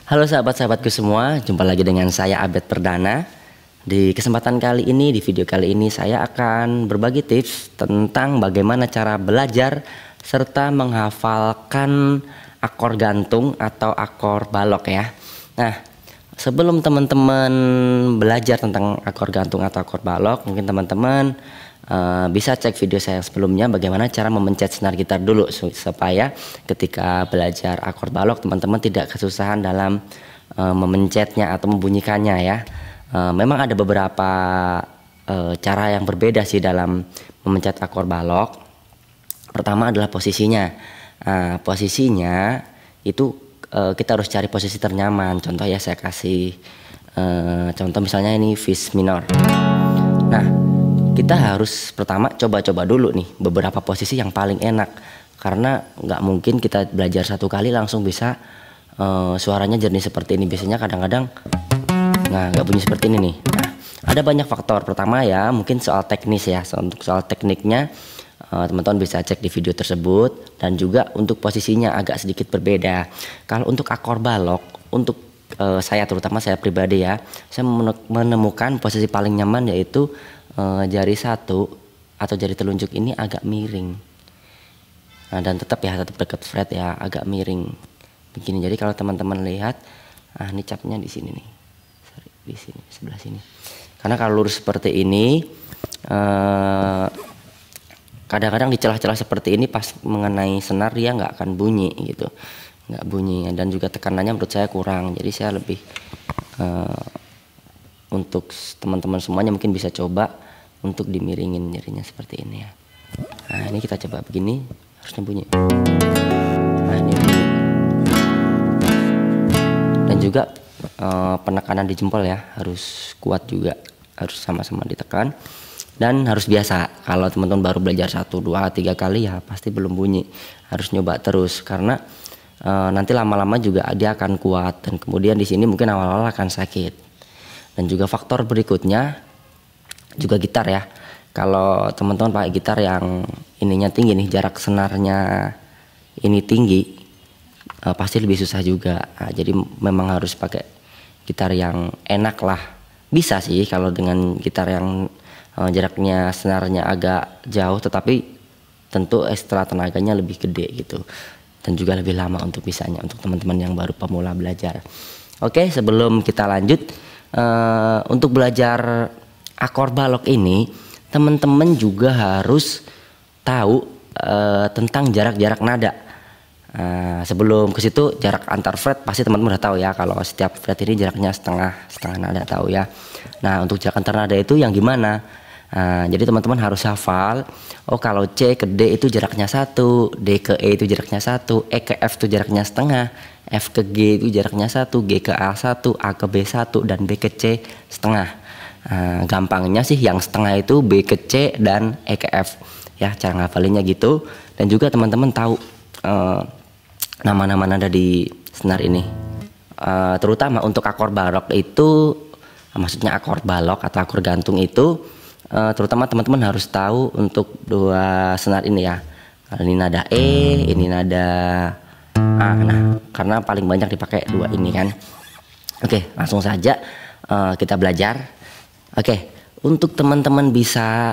Halo sahabat-sahabatku semua, jumpa lagi dengan saya Abed Perdana. Di kesempatan kali ini, di video kali ini saya akan berbagi tips tentang bagaimana cara belajar serta menghafalkan akor gantung atau akor balok ya. Nah, sebelum teman-teman belajar tentang akor gantung atau akor balok, mungkin teman-teman bisa cek video saya yang sebelumnya bagaimana cara memencet senar gitar dulu supaya ketika belajar akor balok teman-teman tidak kesusahan dalam memencetnya atau membunyikannya ya. Memang ada beberapa cara yang berbeda sih dalam memencet akor balok. Pertama adalah posisinya. Posisinya itu kita harus cari posisi ternyaman. Contoh ya, saya kasih contoh misalnya ini Fis minor. Nah, kita harus pertama coba-coba dulu nih beberapa posisi yang paling enak, karena nggak mungkin kita belajar satu kali langsung bisa suaranya jernih seperti ini. Biasanya kadang-kadang nggak bunyi seperti ini nih. Nah, ada banyak faktor. Pertama ya mungkin soal teknis ya. Untuk soal tekniknya teman-teman bisa cek di video tersebut, dan juga untuk posisinya agak sedikit berbeda. Kalau untuk akor balok, untuk saya terutama saya pribadi ya, saya menemukan posisi paling nyaman yaitu jari satu atau jari telunjuk ini agak miring. Nah, dan tetap dekat fret ya, agak miring begini. Jadi kalau teman-teman lihat, ini capnya di sini nih, sorry, di sini sebelah sini. Karena kalau lurus seperti ini, kadang-kadang di celah-celah seperti ini pas mengenai senar dia nggak akan bunyi gitu, nggak bunyi. Dan juga tekanannya menurut saya kurang. Jadi saya lebih untuk teman-teman semuanya mungkin bisa coba untuk dimiringin jarinya seperti ini ya. Nah, ini kita coba begini, harusnya bunyi. Nah, ini bunyi. Dan juga penekanan di jempol ya harus kuat juga, harus sama-sama ditekan dan harus biasa. Kalau teman-teman baru belajar 1, 2, 3 kali ya pasti belum bunyi. Harus nyoba terus, karena nanti lama-lama juga dia akan kuat, dan kemudian di sini mungkin awal-awal akan sakit. Dan juga faktor berikutnya juga gitar ya. Kalau teman-teman pakai gitar yang ininya tinggi nih, jarak senarnya ini tinggi, pasti lebih susah juga. Jadi memang harus pakai gitar yang enak lah. Bisa sih kalau dengan gitar yang jaraknya senarnya agak jauh, tetapi tentu ekstra tenaganya lebih gede gitu, dan juga lebih lama untuk bisanya untuk teman-teman yang baru pemula belajar. Oke, sebelum kita lanjut, untuk belajar akor balok ini teman-teman juga harus tahu tentang jarak-jarak nada. Sebelum ke situ, jarak antar fret pasti teman-teman udah tahu ya, kalau setiap fret ini jaraknya setengah nada, tahu ya. Nah, untuk jarak antar nada itu yang gimana? Jadi teman-teman harus hafal, oh kalau C ke D itu jaraknya 1, D ke E itu jaraknya 1, E ke F itu jaraknya setengah, F ke G itu jaraknya 1, G ke A 1, A ke B 1, dan B ke C setengah. Gampangnya sih yang setengah itu B ke C dan E ke F ya, cara ngafalinnya gitu. Dan juga teman-teman tahu nama-nama nada di senar ini, terutama untuk akor balok itu, maksudnya akor balok atau akor gantung itu, terutama teman-teman harus tahu untuk dua senar ini ya. Ini nada E, ini nada A. Nah, karena paling banyak dipakai dua ini kan. Oke, langsung saja kita belajar. Oke, untuk teman-teman bisa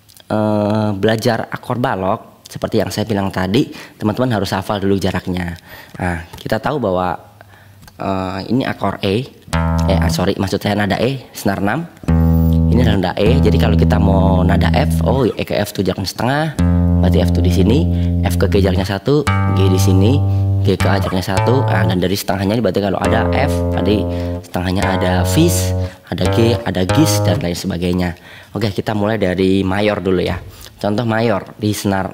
belajar akor balok seperti yang saya bilang tadi, teman-teman harus hafal dulu jaraknya. Nah, kita tahu bahwa ini akor maksud saya nada E, senar 6. Ini nada E. Jadi kalau kita mau nada F, oh E ke F itu jaraknya setengah, berarti F itu di sini, F ke G jaraknya 1, G di sini, G ke A jaraknya 1. Dan dari setengahnya berarti kalau ada F, tadi setengahnya ada Fis, ada G, ada Gis, dan lain sebagainya. Oke, kita mulai dari mayor dulu ya. Contoh mayor di senar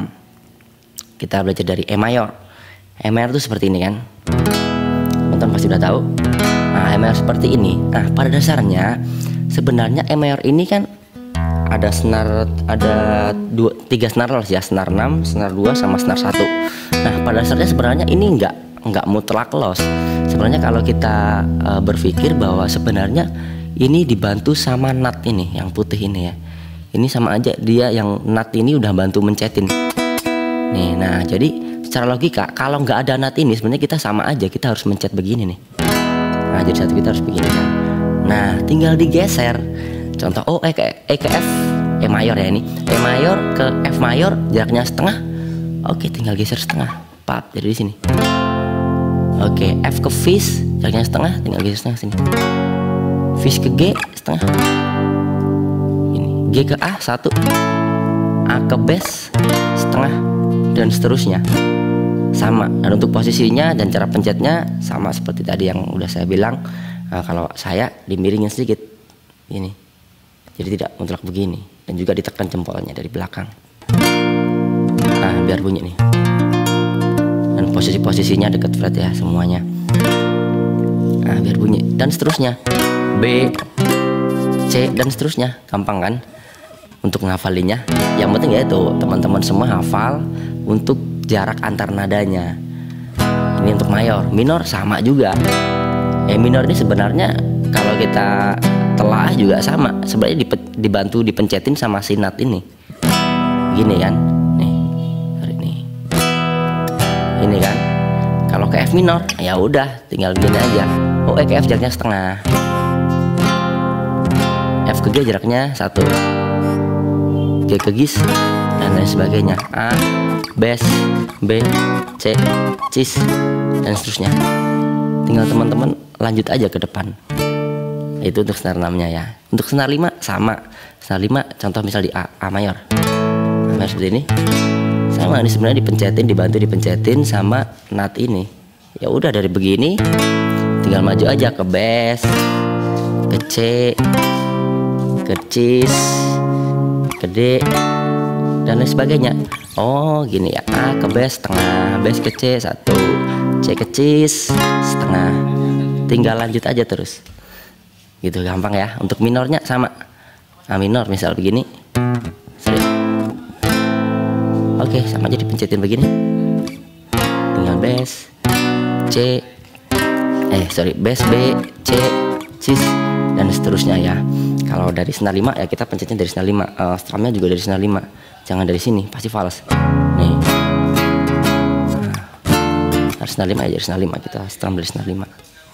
6, kita belajar dari E mayor. E mayor itu seperti ini kan, teman-teman pasti udah tahu. Nah, E mayor seperti ini. Nah, pada dasarnya sebenarnya E mayor ini kan ada senar, ada 3 senar loss ya, senar 6, senar 2, sama senar 1. Nah, pada dasarnya sebenarnya ini nggak mutlak loss. Sebenarnya kalau kita berpikir bahwa sebenarnya ini dibantu sama nut ini yang putih ini ya. Ini sama aja, dia yang nut ini udah bantu mencetin nih. Nah, jadi secara logika kalau nggak ada nut ini sebenarnya kita sama aja, kita harus mencet begini nih. Nah jadi satu kita harus begini kan. Nah tinggal digeser. Contoh E ke F, E mayor ya ini, E mayor ke F mayor jaraknya setengah. Oke tinggal geser setengah, pap jadi di sini. Oke F ke fis jaraknya setengah, tinggal geser setengah sini. Fis ke G setengah. Ini G ke A 1, A ke bes setengah, dan seterusnya. Sama. Dan untuk posisinya dan cara pencetnya sama seperti tadi yang udah saya bilang. Nah, kalau saya dimiringin sedikit ini, jadi tidak mutlak begini, dan juga ditekan jempolnya dari belakang. Nah biar bunyi nih, dan posisinya deket fret ya semuanya. Nah biar bunyi, dan seterusnya B, C, dan seterusnya. Gampang kan untuk ngafalinya. Yang penting ya itu teman-teman semua hafal untuk jarak antar nadanya. Ini untuk mayor. Minor sama juga. Minor ini sebenarnya kalau kita telah juga sama, sebenarnya dibantu dipencetin sama si nut ini. Gini kan, nih, ini kan. Kalau ke F minor, ya udah, tinggal gini aja. E ke F jaraknya setengah, F ke G jaraknya 1, G ke gis, dan lain sebagainya. A, bes, B, C, cis, dan seterusnya. Tinggal teman-teman lanjut aja ke depan. Itu untuk senar 6-nya ya. Untuk senar 5 sama. Senar 5 contoh misal di A mayor. A mayor seperti ini. Sama, ini sebenarnya dipencetin, dibantu dipencetin sama nut ini. Ya udah dari begini tinggal maju aja ke bes, ke C, ke cis, ke D, dan lain sebagainya. Oh gini ya, A ke bes setengah, bes ke C 1, C ke cis setengah. Tinggal lanjut aja terus. Gitu gampang ya. Untuk minornya sama. A minor misal begini. Oke, sama aja dipencetin begini. Tinggal bes, C, bes B, C, cis, dan seterusnya ya. Kalau dari senar 5 ya kita pencetnya dari senar 5. Strumnya juga dari senar 5. Jangan dari sini, pasti fals. Nih. Harus senar 5 ya, dari senar 5 kita strum dari senar 5.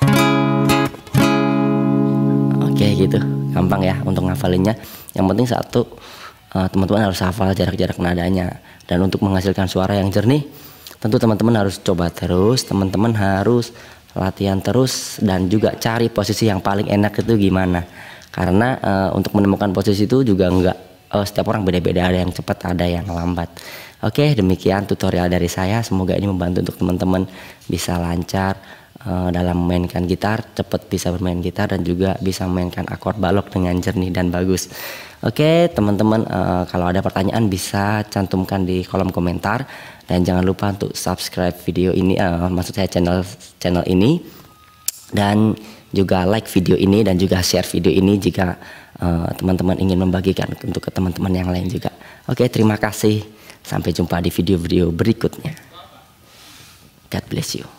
Oke gitu, gampang ya untuk ngafalinnya. Yang penting satu, teman-teman harus hafal jarak-jarak nadanya. Dan untuk menghasilkan suara yang jernih, tentu teman-teman harus coba terus, teman-teman harus latihan terus, dan juga cari posisi yang paling enak itu gimana. Karena untuk menemukan posisi itu juga enggak, setiap orang beda-beda, ada yang cepat, ada yang lambat. Oke, demikian tutorial dari saya. Semoga ini membantu untuk teman-teman bisa lancar dalam memainkan gitar, cepat bisa bermain gitar, dan juga bisa memainkan akord balok dengan jernih dan bagus. Oke teman-teman, kalau ada pertanyaan bisa cantumkan di kolom komentar, dan jangan lupa untuk subscribe video ini, maksud saya channel ini, dan juga like video ini, dan juga share video ini jika teman-teman ingin membagikan untuk ke teman-teman yang lain juga. Oke, terima kasih, sampai jumpa di video-video berikutnya. God bless you.